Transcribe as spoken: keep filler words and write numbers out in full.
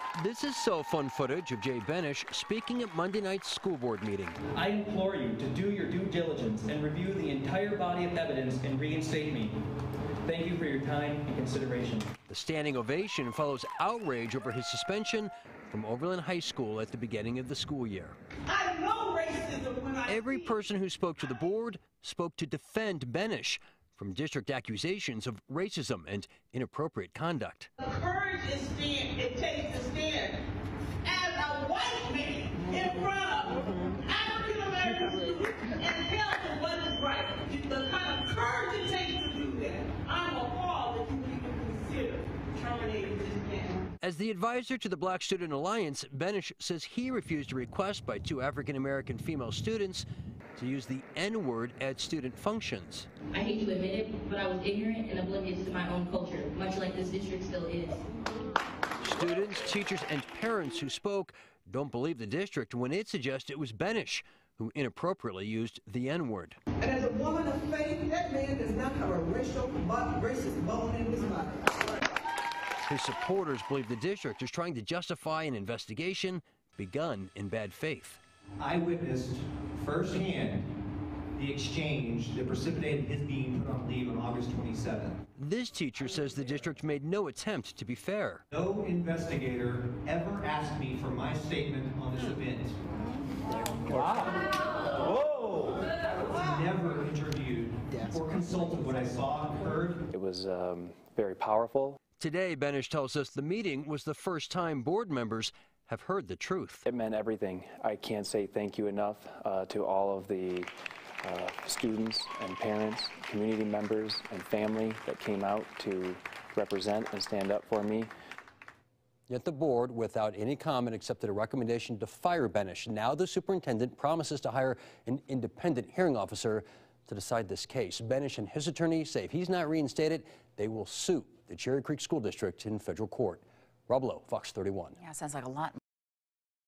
This is cell phone footage of Jay Bennish speaking at Monday night's school board meeting. I implore you to do your due diligence and review the entire body of evidence and reinstate me. Thank you for your time and consideration. The standing ovation follows outrage over his suspension from Overland High School at the beginning of the school year. I know racism when I Every see person who spoke to the board spoke to defend Bennish from district accusations of racism and inappropriate conduct. The courage is stand, it takes to stand as a white man in front of African American students and tell them what is right. The kind of courage it takes to do that, I'm appalled that you would even consider terminating this man. As the advisor to the Black Student Alliance, Bennish says he refused a request by two African American female students to use the N-word at student functions. I hate to admit it, but I was ignorant and oblivious to my own culture, much like this district still is. Students, teachers, and parents who spoke don't believe the district when it suggests it was Bennish who inappropriately used the N-word. And as a woman of faith, that man does not have a racial, racist bone in his body. His supporters believe the district is trying to justify an investigation begun in bad faith. I witnessed firsthand the exchange that precipitated his being put on leave on August twenty-seventh. This teacher says the district made no attempt to be fair. No investigator ever asked me for my statement on this event. Wow. Whoa. Never interviewed or consulted what I saw and heard. It was um, very powerful. Today, Bennish tells us the meeting was the first time board members have heard the truth. It meant everything. I can't say thank you enough uh, to all of the uh, students and parents, community members and family that came out to represent and stand up for me. Yet the board, without any comment, accepted a recommendation to fire Bennish. Now the superintendent promises to hire an independent hearing officer to decide this case. Bennish and his attorney say if he's not reinstated, they will sue the Cherry Creek School District in federal court. Rob Lowe, Fox thirty-one. Yeah, sounds like a lot.